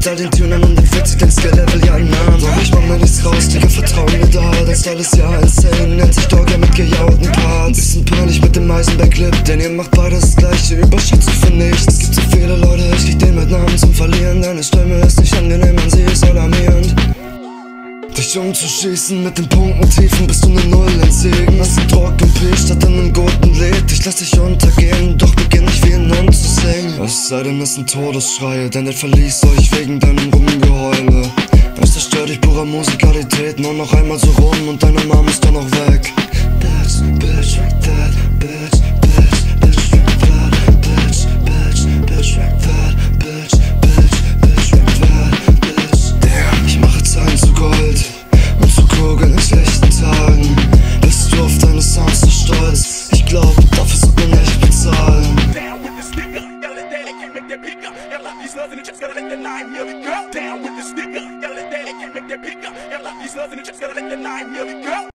Style, den Tunern und den 40, dein Skill-Level, ja ein Namen. Doch ich mach mir nichts raus, Digga, vertrau mir da. Dein Style ist ja insane, nennt sich Doch, mit gejaulten Parts. Bisschen peinlich mit dem Heisenberg-clip, denn ihr macht beide das gleiche, überschätzt für nichts. Es gibt so viele Leute, ich lieg den mit Namen zum Verlieren. Deine Stimme ist nicht angenehm, man sie ist alarmierend. Dich umzuschießen mit den Punkten tiefen, bist du ne Null entziehen. Hast einen trockenen P statt einem guten Lied. Ich lass dich untergehen, doch beginn nicht wie ein Hund zu singen. Es sei denn, es sind Todesschreie, denn der verließ euch wegen deinem Rumgeheule. Es zerstört dich purer Musikalität, nur noch einmal so rum und deine Mom ist doch noch weg. Bitch, bitch, like that, bitch, bitch, bitch, like that, bitch, bitch, bitch, like that, bitch, bitch, bitch, like that, bitch. Damn, ich mache Zahlen zu Gold und zu Kugeln in schlechten Tagen. Bist du auf deine Sounds so stolz? Ich glaub, dafür sollt man nicht bezahlen. Down with the sticker, yell at daddy, can't make that pick up. Yell out these slugs in the checks, gotta let the line nearly go. Down with the sticker, yell at daddy, can't make that pick up. Yell out these slugs in the checks, gotta let the line nearly go.